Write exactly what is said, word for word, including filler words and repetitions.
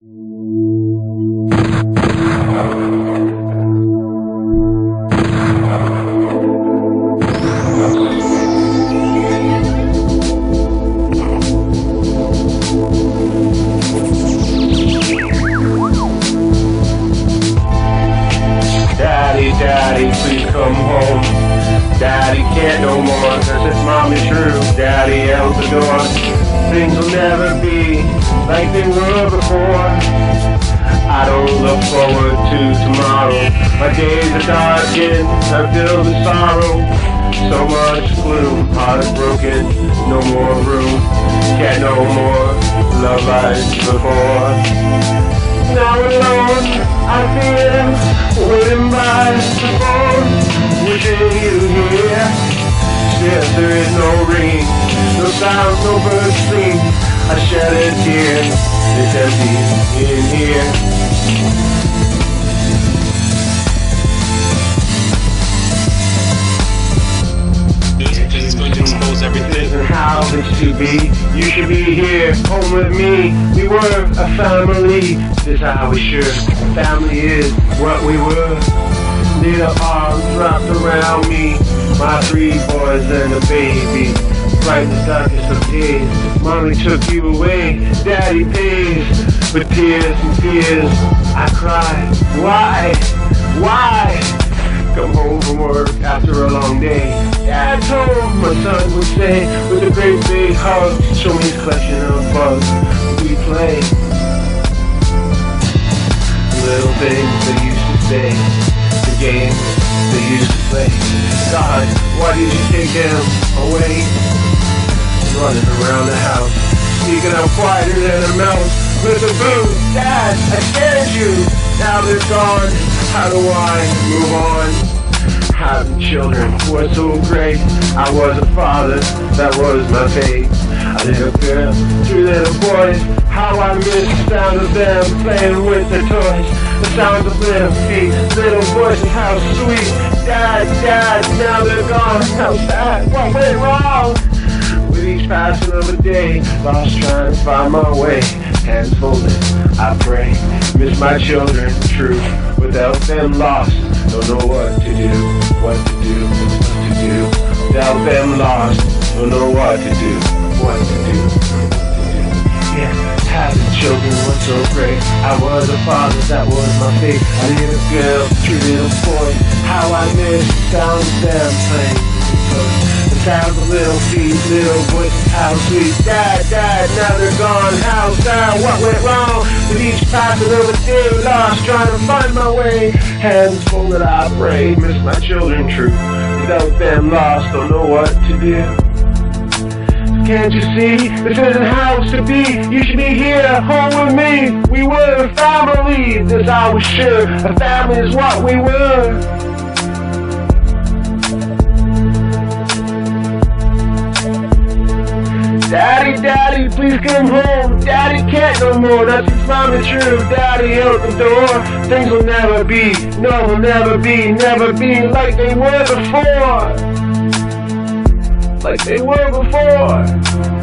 Daddy, daddy, please come home. Daddy can't no more, cause his mom is true. Daddy out the door. Things will never be like they were before. I don't look forward to tomorrow. My days are darkened, I'm filled with sorrow. So much gloom, heart broken, no more room. Can't no more love like before. Now alone, I feel waiting by the phone, wishing you here. Still there is no ring, no sound, no birds sing. I shed a tear, it's empty in here. It's going to expose everything. This isn't how it should be. You should be here, home with me. We were a family. This is how we should. Family is what we were. Little arms wrapped around me. My three boys and a baby. Right in the darkest of days. Mommy took you away. Daddy pays. With tears and tears, I cry. Why? Why? Come home from work after a long day. Dad told my son would say, with a great big hug, show me his collection of bugs. We play the little things they used to say, the games they used to play. God, why did you take them away? Running around the house, sneaking out quieter than a mouse with a boot. Dad, I scared you. Now they're gone. How do I move on? Having children was so great. I was a father, that was my fate. A little girl, two little boys. How I miss the sound of them playing with their toys. The sounds of little feet, little voices, how sweet. Dad, dad, now they're gone. How sad, what went wrong? With each passing of a day, lost trying to find my way. Hands folded, I pray. Miss my children, true. Without them lost, don't know what to do, what to do, what to do. Without them lost, don't know what to do, what to do, what to do. Yeah, having children was so great. I was a father, that was my fate. A little girl, three little boys. How I miss the sound of them playing. The sounds of little feet, little voices, how sweet. Dad, dad, now they're gone. How sad, what went wrong? With each passing of a day, lost, trying to find my way. Hands folded, I pray, miss my children true. Without them lost, don't know what to do. Can't you see, this isn't how it's to be. You should be here, home with me. We were a family, this I was sure. A family is what we were. Daddy, daddy, please come home. Daddy can't no more, that's his mama true. Daddy out the door. Things will never be, no, will never be, never be like they were before. Like they were before.